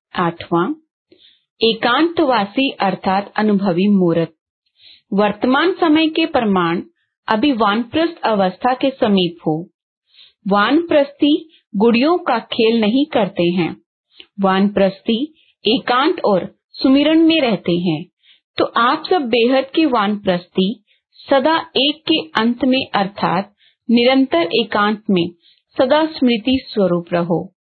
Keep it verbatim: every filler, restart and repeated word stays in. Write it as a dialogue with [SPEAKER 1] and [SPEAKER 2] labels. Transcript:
[SPEAKER 1] आठवां, एकांतवासी अर्थात अनुभवी मूर्त। वर्तमान समय के प्रमाण अभी वानप्रस्थ अवस्था के समीप हो। वानप्रस्थी गुड़ियों का खेल नहीं करते हैं। वानप्रस्थी एकांत और सुमिरन में रहते हैं। तो आप सब बेहद के वानप्रस्थी सदा एक के अंत में अर्थात निरंतर एकांत में सदा स्मृति स्वरूप रहो।